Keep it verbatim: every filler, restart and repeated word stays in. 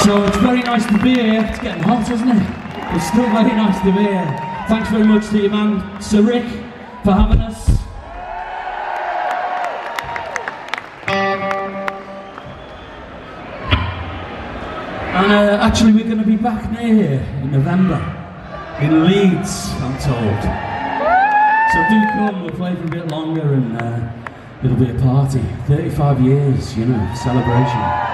So it's very nice to be here. It's getting hot, isn't it? It's still very nice to be here. Thanks very much to your man, Sir Rick, for having us. And uh, actually we're going to be back near here in November, in Leeds, I'm told. So do come, we'll play for a bit longer and uh, it'll be a party. thirty-five years, you know, celebration.